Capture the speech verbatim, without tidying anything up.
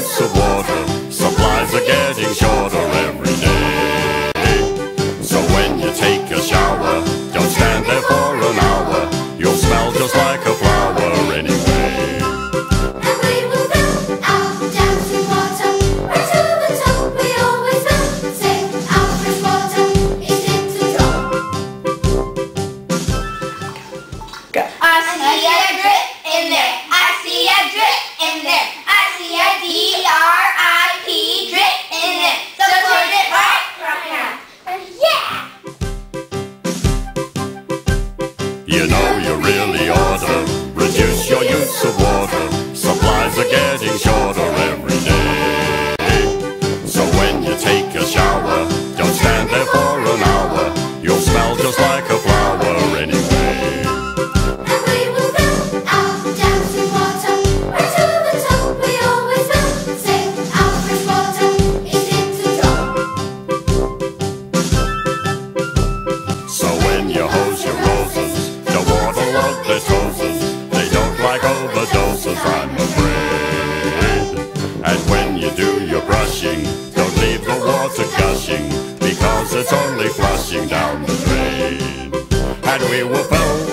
use of water. Supplies are getting shorter every day. So when you take a shower, don't stand there for an hour. You'll smell just like a flower anyway. And we will fill our dams with water. Right to the top we always will. Say our fresh water is in the top. I see a drip in there. I see a drip in there. I see a D R I P drip in there. So put it right, right now. Yeah! You know you really ought to reduce your use of water. Supplies are getting shorter every day. So when you take a shower, don't stand there for an hour. You'll smell just like a flower anyway. And we will fill our dams with water. Right to the top we always will. Say our fresh water is in the top. So when you hose your roses, don't waterlog their toes. They don't like overdoses, I'm afraid. And when you do your brushing, don't leave the water gushing, because it's only flushing down the drain. And we will fill